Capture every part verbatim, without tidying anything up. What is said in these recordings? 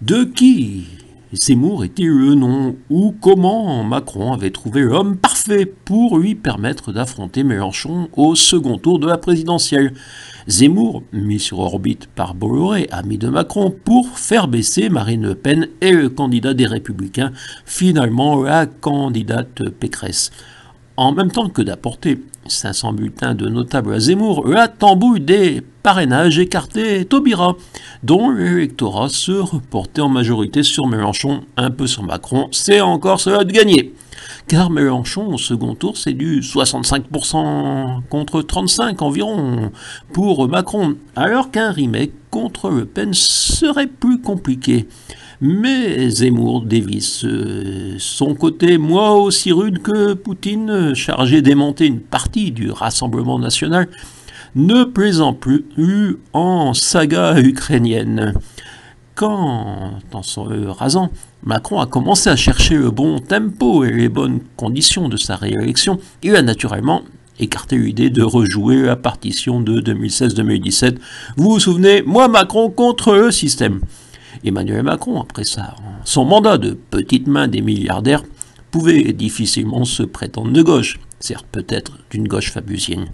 De qui Zemmour était le nom, ou comment Macron avait trouvé l'homme parfait pour lui permettre d'affronter Mélenchon au second tour de la présidentielle. Zemmour, mis sur orbite par Bolloré, ami de Macron, pour faire baisser Marine Le Pen et le candidat des Républicains, finalement la candidate Pécresse. En même temps que d'apporter cinq cents bulletins de notables à Zemmour, la tambouille des parrainages écartait Taubira, dont l'électorat se reportait en majorité sur Mélenchon, un peu sur Macron, c'est encore cela de gagner. Car Mélenchon, au second tour, c'est du soixante-cinq pour cent contre trente-cinq pour cent environ pour Macron, alors qu'un remake contre Le Pen serait plus compliqué. Mais Zemmour dévisse euh, son côté, moi aussi rude que Poutine, chargé d'aimanter une partie du Rassemblement national, ne plaisant plus en saga ukrainienne. Quand, en son rasant, Macron a commencé à chercher le bon tempo et les bonnes conditions de sa réélection, il a naturellement écarté l'idée de rejouer la partition de deux mille seize deux mille dix-sept. Vous vous souvenez, moi Macron contre le système. Emmanuel Macron, après ça, son mandat de petite main des milliardaires, pouvait difficilement se prétendre de gauche, certes peut-être d'une gauche fabusienne.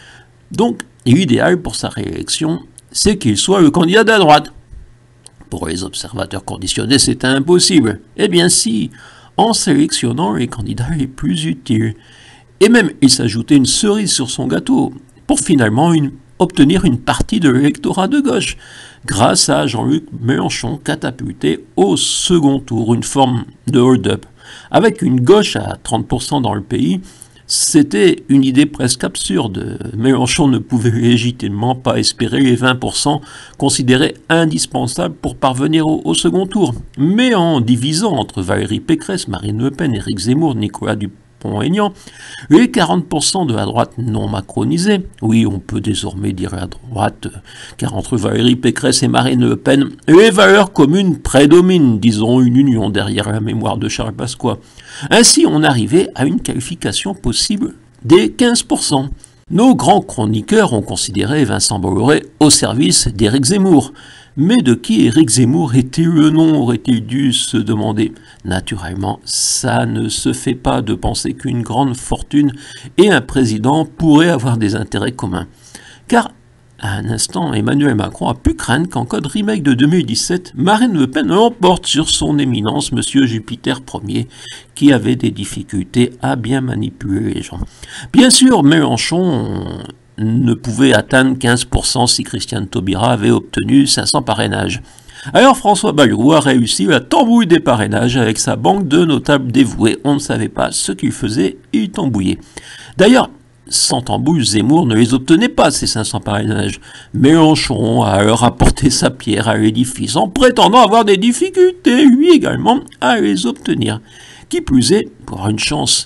Donc, l'idéal pour sa réélection, c'est qu'il soit le candidat de la droite. Pour les observateurs conditionnés, c'est impossible. Eh bien si, en sélectionnant les candidats les plus utiles. Et même, il s'ajoutait une cerise sur son gâteau, pour finalement une, obtenir une partie de l'électorat de gauche, grâce à Jean-Luc Mélenchon catapulté au second tour, une forme de hold-up. Avec une gauche à trente pour cent dans le pays, c'était une idée presque absurde. Mélenchon ne pouvait légitimement pas espérer les vingt pour cent considérés indispensables pour parvenir au, au second tour. Mais en divisant entre Valérie Pécresse, Marine Le Pen, Éric Zemmour, Nicolas Dupont-Aignan, les quarante pour cent de la droite non macronisée, oui, on peut désormais dire la droite, car entre Valérie Pécresse et Marine Le Pen, les valeurs communes prédominent, disons une union derrière la mémoire de Charles Pasqua. Ainsi, on arrivait à une qualification possible des quinze pour cent. Nos grands chroniqueurs ont considéré Vincent Bolloré au service d'Éric Zemmour. Mais de qui Éric Zemmour était le nom, aurait-il dû se demander. Naturellement, ça ne se fait pas de penser qu'une grande fortune et un président pourraient avoir des intérêts communs. Car, à un instant, Emmanuel Macron a pu craindre qu'en code remake de deux mille dix-sept, Marine Le Pen l'emporte sur son éminence, Monsieur Jupiter Ier, qui avait des difficultés à bien manipuler les gens. Bien sûr, Mélenchon ne pouvait atteindre quinze pour cent si Christiane Taubira avait obtenu cinq cents parrainages. Alors François Bayrou a réussi la tambouille des parrainages avec sa banque de notables dévoués. On ne savait pas ce qu'il faisait, il tambouillait. D'ailleurs, sans tambouille, Zemmour ne les obtenait pas, ces cinq cents parrainages. Mélenchon a alors apporté sa pierre à l'édifice en prétendant avoir des difficultés, lui également, à les obtenir. Qui plus est, pour avoir une chance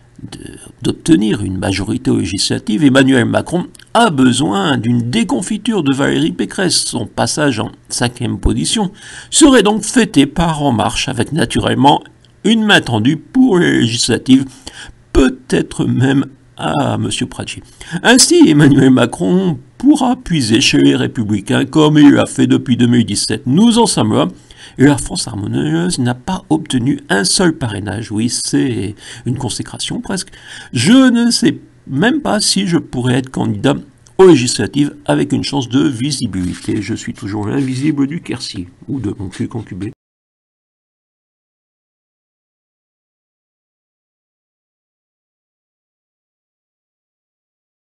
d'obtenir une majorité législative, Emmanuel Macron a besoin d'une déconfiture de Valérie Pécresse. Son passage en cinquième position serait donc fêté par En Marche, avec naturellement une main tendue pour les législatives, peut-être même à M. Pradier. Ainsi, Emmanuel Macron pourra puiser chez les Républicains comme il l'a fait depuis deux mille dix-sept. Nous en sommes là. Et la France harmonieuse n'a pas obtenu un seul parrainage. Oui, c'est une consécration presque. Je ne sais même pas si je pourrais être candidat aux législatives avec une chance de visibilité. Je suis toujours l'invisible du Quercy, ou de mon cul concubé.